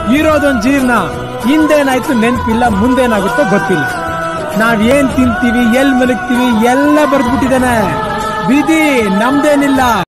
ಇರೋದೊಂದ್ ಜೀರ್ಣ, ಹಿಂದೇನಾಯ್ತು ನೆನ್ಪಿಲ್ಲ, ಮುಂದೇನಾಗುತ್ತೋ ಗೊತ್ತಿಲ್ಲ. ನಾವ್ ಏನ್ ತಿಂತೀವಿ, ಎಲ್ ಮಲಗ್ತೀವಿ ಎಲ್ಲ ಬರ್ದ್ಬಿಟ್ಟಿದಾನೆ. ವಿಧಿ ನಮ್ದೇನಿಲ್ಲ.